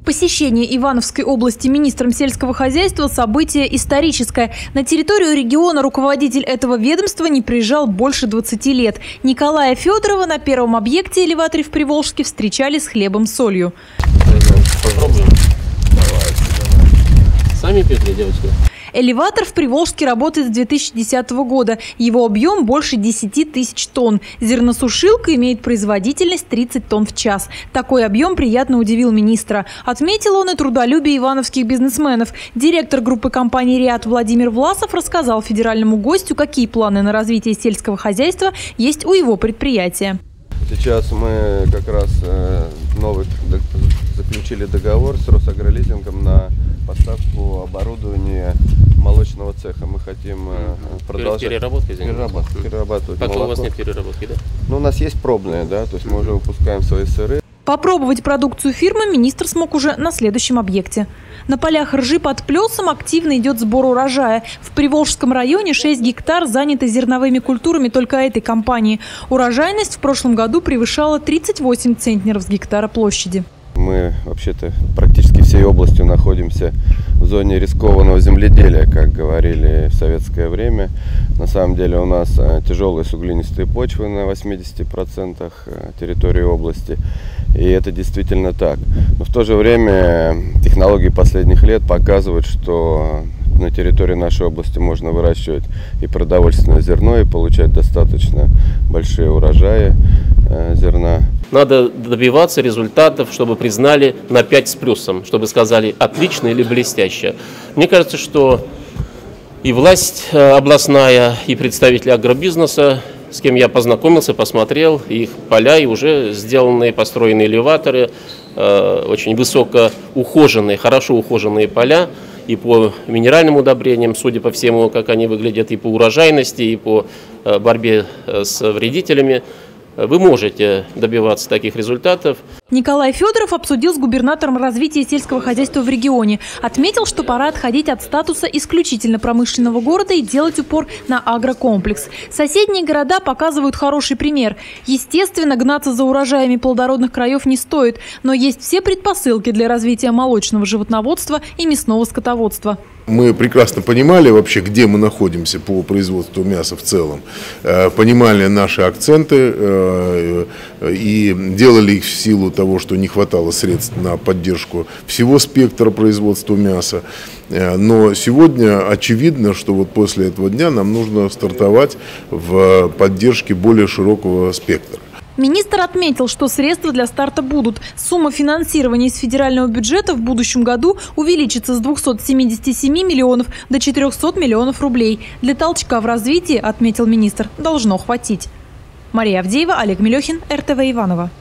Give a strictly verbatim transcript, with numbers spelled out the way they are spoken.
Посещение Ивановской области министром сельского хозяйства – событие историческое. На территорию региона руководитель этого ведомства не приезжал больше двадцати лет. Николая Федорова на первом объекте элеваторе в Приволжске встречали с хлебом-солью. Попробуем. Сами пекли, девочки? Элеватор в Приволжске работает с две тысячи десятого года. Его объем больше десяти тысяч тонн. Зерносушилка имеет производительность тридцать тонн в час. Такой объем приятно удивил министра. Отметил он и трудолюбие ивановских бизнесменов. Директор группы компании «Риат» Владимир Власов рассказал федеральному гостю, какие планы на развитие сельского хозяйства есть у его предприятия. Сейчас мы как раз новый заключили договор с Росагролизингом на поставку оборудования молочного цеха. Мы хотим продолжать переработку, перерабатывать, перерабатывать Пока молоко. у вас нет переработки, да? Ну, у нас есть пробные, да, то есть мы уже выпускаем свои сыры. Попробовать продукцию фирмы министр смог уже на следующем объекте. На полях ржи под Плесом активно идет сбор урожая. В Приволжском районе шесть гектар заняты зерновыми культурами только этой компании. Урожайность в прошлом году превышала тридцать восемь центнеров с гектара площади. Мы вообще-то практически всей областью находимся в зоне рискованного земледелия, как говорили в советское время. На самом деле у нас тяжелые суглинистые почвы на восьмидесяти процентах территории области. И это действительно так. Но в то же время технологии последних лет показывают, что на территории нашей области можно выращивать и продовольственное зерно, и получать достаточно большие урожаи э, зерна. Надо добиваться результатов, чтобы признали на пять с плюсом, чтобы сказали отлично или блестяще. Мне кажется, что и власть областная, и представители агробизнеса, с кем я познакомился, посмотрел их поля, и уже сделанные, построенные элеваторы, э, очень высоко ухоженные, хорошо ухоженные поля, и по минеральным удобрениям, судя по всему, как они выглядят, и по урожайности, и по э, борьбе с вредителями. Вы можете добиваться таких результатов. Николай Федоров обсудил с губернатором развития сельского хозяйства в регионе. Отметил, что пора отходить от статуса исключительно промышленного города и делать упор на агрокомплекс. Соседние города показывают хороший пример. Естественно, гнаться за урожаями плодородных краев не стоит, но есть все предпосылки для развития молочного животноводства и мясного скотоводства. Мы прекрасно понимали вообще, где мы находимся по производству мяса в целом, понимали наши акценты и делали их в силу того, что не хватало средств на поддержку всего спектра производства мяса. Но сегодня очевидно, что вот после этого дня нам нужно стартовать в поддержке более широкого спектра. Министр отметил, что средства для старта будут. Сумма финансирования из федерального бюджета в будущем году увеличится с двухсот семидесяти семи миллионов до четырёхсот миллионов рублей. Для толчка в развитии, отметил министр, должно хватить. Мария Авдеева, Олег Мелехин, эр тэ вэ Иваново.